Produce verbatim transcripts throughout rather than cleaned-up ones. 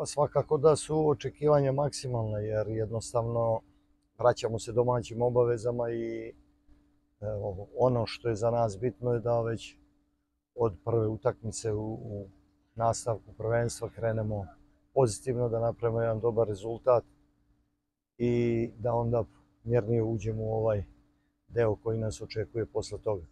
Pa svakako da su očekivanja maksimalna jer jednostavno vraćamo se domaćim obavezama i evo, ono što je za nas bitno je da već od prve utakmice u, u nastavku prvenstva krenemo pozitivno, da napravimo jedan dobar rezultat i da onda mjernije uđemo u ovaj deo koji nas očekuje posle toga.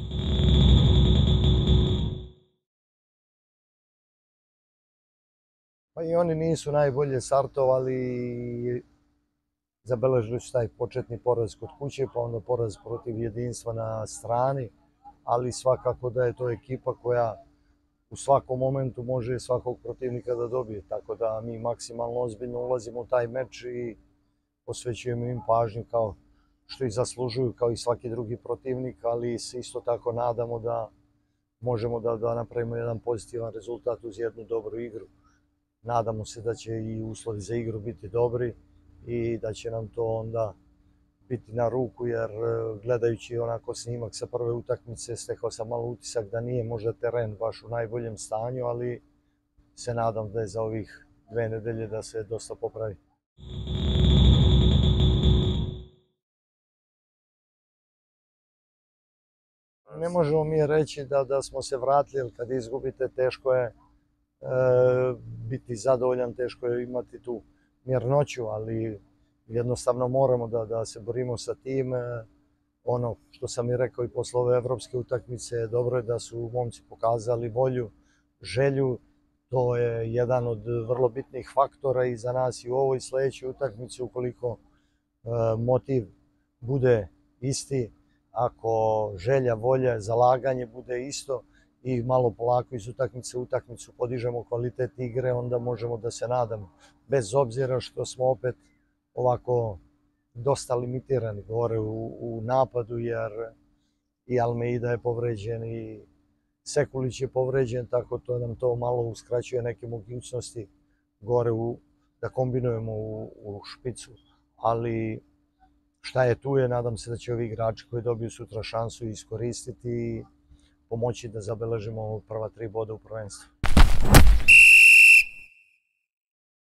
Pa i oni nisu najbolje startovali i zabeležili su taj početni poraz kod kuće, pa onda poraz protiv Jedinstva na strani, ali svakako da je to ekipa koja u svakom momentu može svakog protivnika da dobije, tako da mi maksimalno ozbiljno ulazimo u taj meč i posvećujemo im pažnju kao što i zaslužuju, kao i svaki drugi protivnik, ali se isto tako nadamo da možemo da, da napravimo jedan pozitivan rezultat uz jednu dobru igru. Nadamo se da će i uslovi za igru biti dobri i da će nam to onda biti na ruku, jer gledajući onako snimak sa prve utakmice stekao sam malo utisak da nije možda teren baš u najboljem stanju, ali se nadam da je za ovih dve nedelje da se dosta popravi. Ne možemo mi reći da, da smo se vratili, jer kad izgubite teško je e, biti zadovoljan, teško je imati tu mirnoću, ali jednostavno moramo da, da se borimo sa tim. E, ono što sam i rekao i posle ove evropske utakmice, dobro je da su momci pokazali volju, želju, to je jedan od vrlo bitnih faktora i za nas i u ovoj sledećoj utakmici, ukoliko e, motiv bude isti, ako želja, volja, zalaganje bude isto i malo polako iz utakmice u utakmicu podižemo kvalitet igre, onda možemo da se nadamo. Bez obzira što smo opet ovako dosta limitirani gore u, u napadu, jer i Almeida je povređen i Sekulić je povređen, tako to nam to malo uskraćuje neke mogućnosti gore u, da kombinujemo u, u špicu. Ali šta je tu je, nadam se da će ovi igrači koji dobiju sutra šansu iskoristiti i pomoći da zabeležimo prva tri boda u prvenstvu.